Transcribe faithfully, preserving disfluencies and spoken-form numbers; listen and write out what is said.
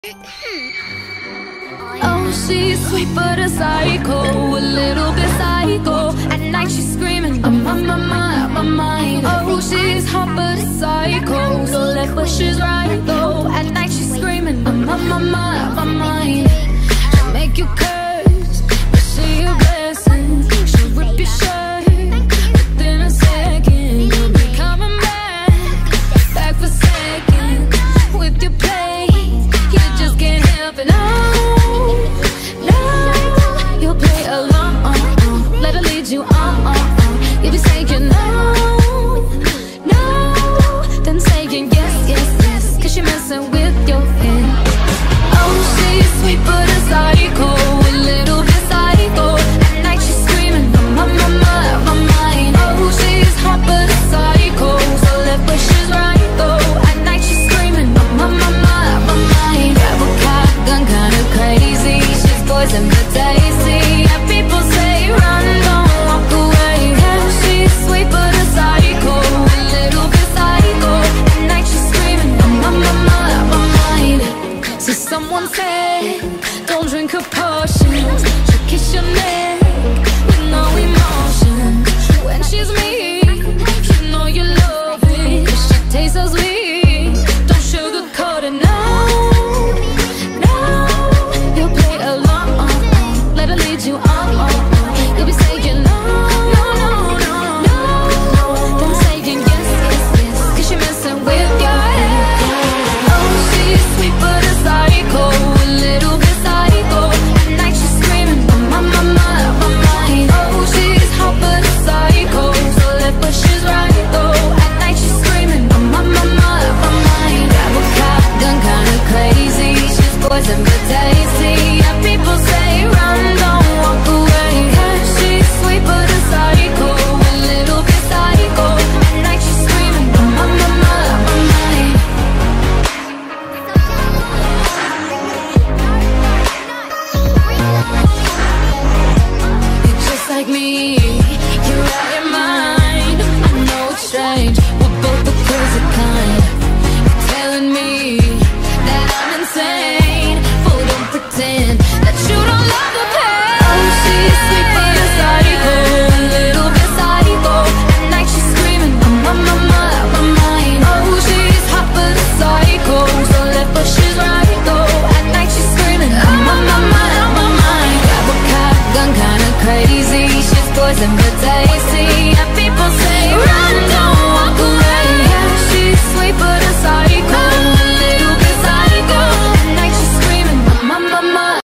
Oh, she's sweet but a psycho, a little bit psycho. At night she's screaming, I'm on my mind, my mind. Oh, she's hot but a psycho, so left but she's right though. At night she's screaming, I'm on my mind, my mind. She'll make you curse, but she a blessing. She'll rip your shirt within a second. You'll be coming back, back for seconds with your play. You just can't help it, no, no. You'll play along, let her lead you on. You'll be saying no, no, then saying yes, yes, yes, cause you're messing with your head. Oh, she's sweet but a psycho, a little bit psycho. At night she's screaming, I'm on my mind, my mind. Oh, she's hot but a psycho, so left but she's right though. At night she's screaming, I'm on my mind, my mind. Grab a shotgun, kinda crazy. She's poison but tasty. Yeah, people say run, don't walk away. Yeah, she's sweet but a psycho, a little bit psycho. At night she's screaming, I'm on my mind, my mind. So someone said, don't drink her potions. She'll kiss your neck with no emotion. When she's mean, you know you love it, 'cause she tastes so sweet. Don't sugarcoat it, no, no. You'll play along, let her lead you on. You'll be saying no, no, no, no, no, then saying yes, yes, yes, 'cause you're messing with your head. Oh, she's sweet but a psycho, a little bit psycho. At night she's screaming, I'm on my mind, my mind. Oh, she's hot but a psycho, so left but she's right though. At night she's screaming, I'm on my mind, my mind. Grab a shotgun, kinda crazy. She's poison but tasty. Yeah, people say run,